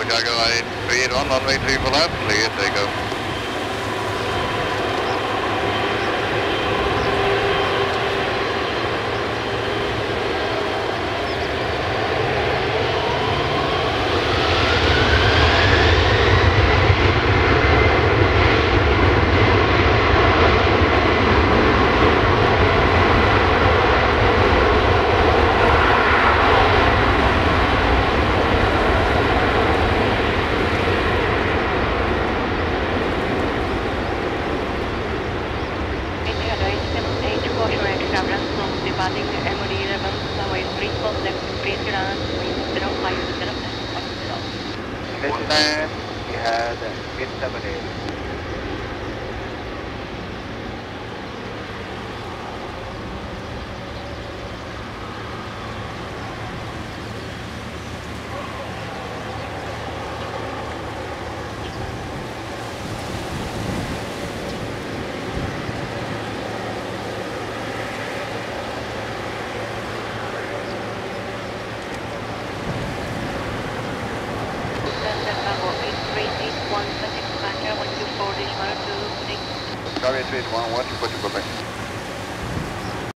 Chicago 8381, runway 34 left, clear takeoff. Departing MOD 11, runway 34 left, please get on, 050 This time we had mid-78. One, Pacific Departure, 124, Dish 126. Charlie 381, 124 to Quebec.